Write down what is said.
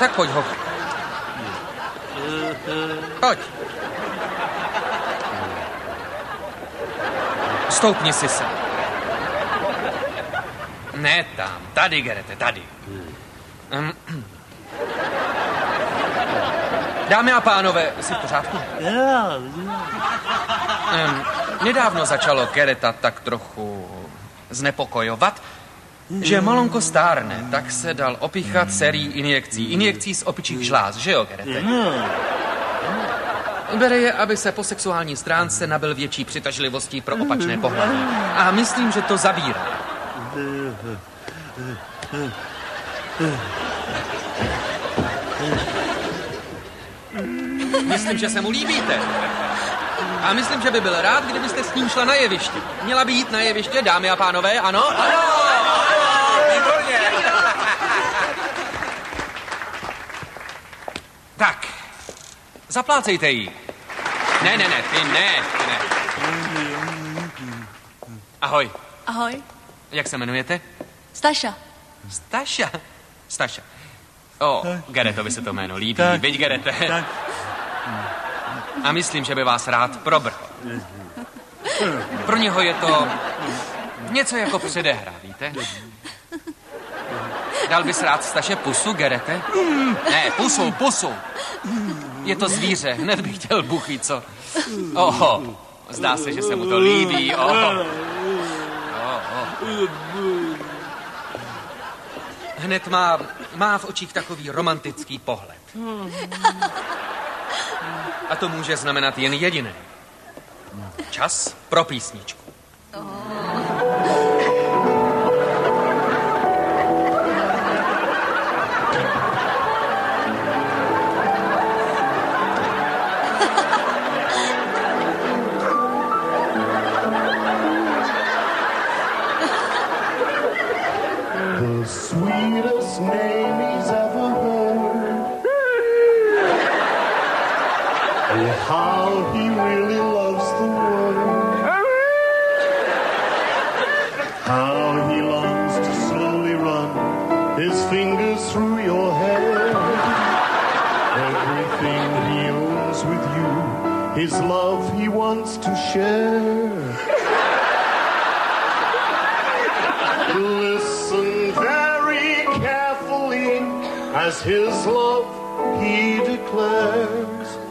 Tak pojď, Hoch. Pojď. Stoupni si sem. Ne tam, tady, Gerete, tady. Dámy a pánové, jsi v pořádku? Nedávno začalo Gereta tak trochu znepokojovat, že malonko stárne, tak se dal opichat sérií injekcí z opičích žláz, že jo, Gerete? Bere je, aby se po sexuální stránce nabyl větší přitažlivostí pro opačné pohlaví. A myslím, že to zabírá. Myslím, že se mu líbíte. A myslím, že by byl rád, kdybyste s ním šla na jeviště. Měla by jít na jeviště, dámy a pánové, ano? Ano! Výborně! Tak, zaplácejte jí. Ne, ty ne. Ahoj. Ahoj. Jak se jmenujete? Staša. Staša. Geretovi se to jméno líbí. Viď, Gerete? Tak. A myslím, že by vás rád probrhl. Pro něho je to něco jako předehra, víte? Dal bys rád Staše pusu, Gerete? Ne, pusu. Je to zvíře, hned bych chtěl buchy, co? Zdá se, že se mu to líbí, Hned má v očích takový romantický pohled. A to může znamenat jen jediné. Čas pro písničku. The sweetest name he's ever heard. Oh, how he really loves the world. How he longs to slowly run his fingers through your hair. Everything he owns with you, his love he wants to share. Listen very carefully as his love he declares.